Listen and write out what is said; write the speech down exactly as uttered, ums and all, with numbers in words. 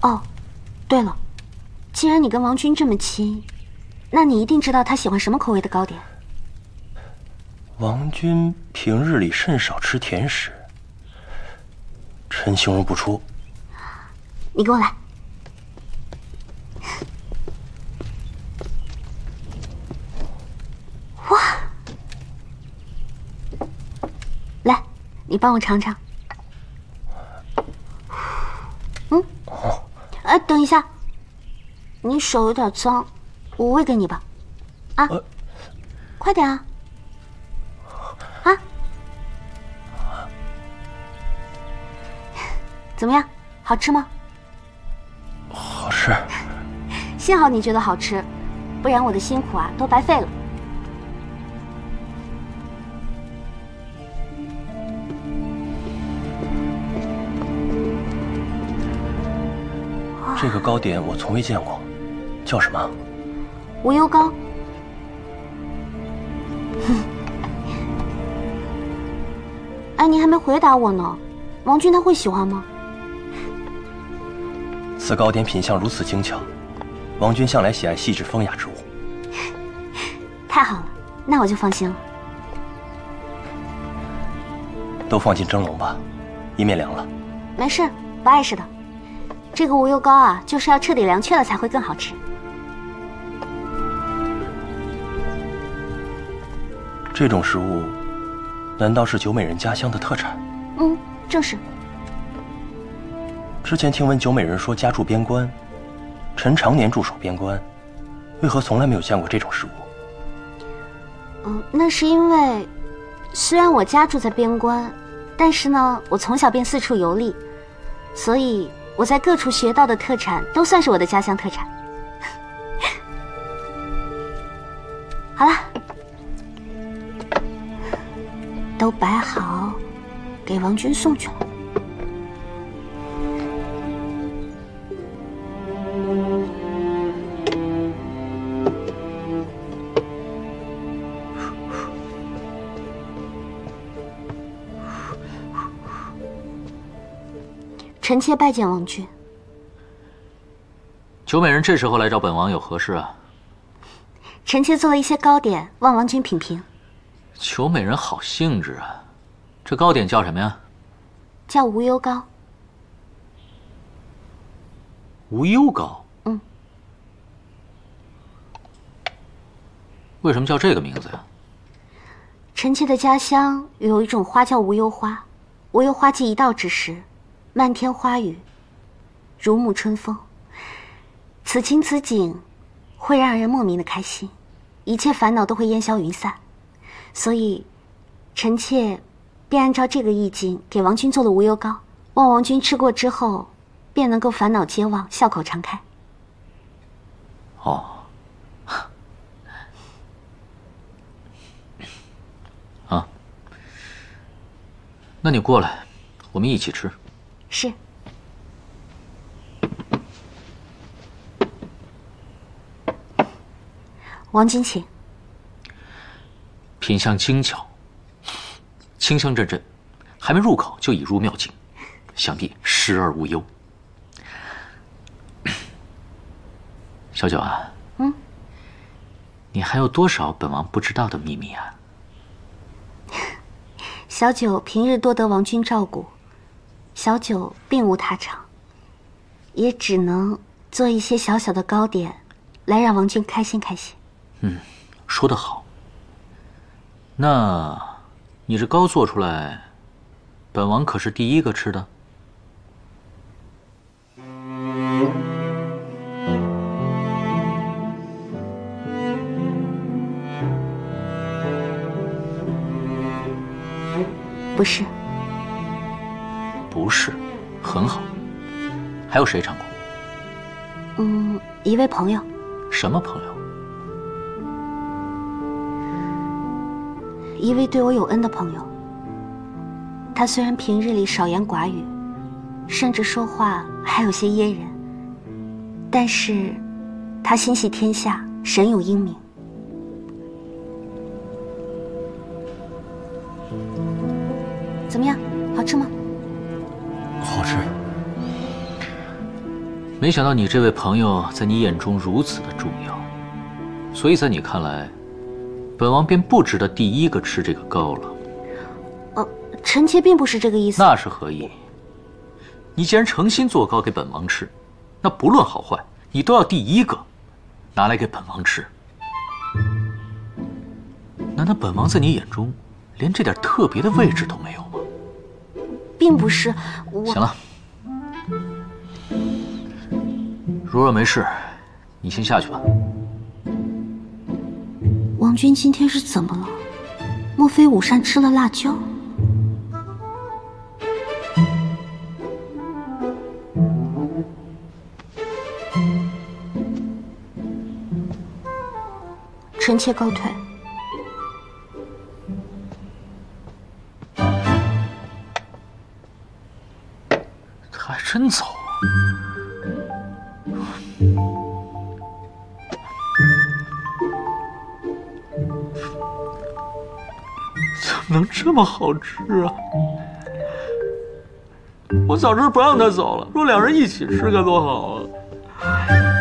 哦，对了，既然你跟王军这么亲，那你一定知道他喜欢什么口味的糕点。 王军平日里甚少吃甜食，臣形容不出。 你给我来。哇！来，你帮我尝尝。嗯。哎，等一下，你手有点脏，我喂给你吧。啊，呃、快点啊！啊，怎么样？好吃吗？ 好吃。 幸好你觉得好吃，不然我的辛苦啊都白费了。 这个糕点我从未见过，叫什么？ 无忧糕。哎，你还没回答我呢，王军他会喜欢吗？ 此糕点品相如此精巧，王军向来喜爱细致风雅之物。 太好了，那我就放心了。 都放进蒸笼吧，以免凉了。 没事，不碍事的。这个无忧糕啊，就是要彻底凉却了才会更好吃。 这种食物，难道是九美人家乡的特产？ 嗯，正是。 之前听闻九美人说家住边关，臣常年驻守边关，为何从来没有见过这种食物？ 嗯，那是因为，虽然我家住在边关，但是呢，我从小便四处游历，所以我在各处学到的特产都算是我的家乡特产。好了，都摆好，给王军送去了。臣妾拜见王君。 九美人这时候来找本王有何事啊？ 臣妾做了一些糕点，望王君品评。 九美人好兴致啊！这糕点叫什么呀？ 叫无忧糕。 无忧糕？ 嗯。 为什么叫这个名字呀？ 臣妾的家乡有一种花叫无忧花，无忧花季一到之时，漫天花雨，如沐春风。此情此景，会让人莫名的开心，一切烦恼都会烟消云散。所以，臣妾便按照这个意境给王君做了无忧糕，望王君吃过之后，便能够烦恼皆忘，笑口常开。 哦，啊，那你过来，我们一起吃。 是。王君请。 品相精巧，清香阵阵，还没入口就已入妙境，想必食而无忧。小九啊， 嗯， 你还有多少本王不知道的秘密啊？ 小九平日多得王君照顾，小九并无他长，也只能做一些小小的糕点，来让王君开心开心。 嗯，说得好。那，你这糕做出来，本王可是第一个吃的？ 不是。 不是，很好。还有谁尝过？ 嗯，一位朋友。 什么朋友？ 一位对我有恩的朋友。他虽然平日里少言寡语，甚至说话还有些噎人，但是他心系天下，神有英明。怎么样，好吃吗？ 好吃。 没想到你这位朋友在你眼中如此的重要，所以在你看来，本王便不值得第一个吃这个糕了。 呃，臣妾并不是这个意思。 那是何意？你既然诚心做糕给本王吃，那不论好坏，你都要第一个拿来给本王吃。难道本王在你眼中连这点特别的位置都没有吗？ 并不是我。 行了，如若没事，你先下去吧。 王君今天是怎么了？莫非午膳吃了辣椒？臣妾告退。 他还真走啊！怎么能这么好吃啊？我早知道不让他走了，若两人一起吃该多好啊！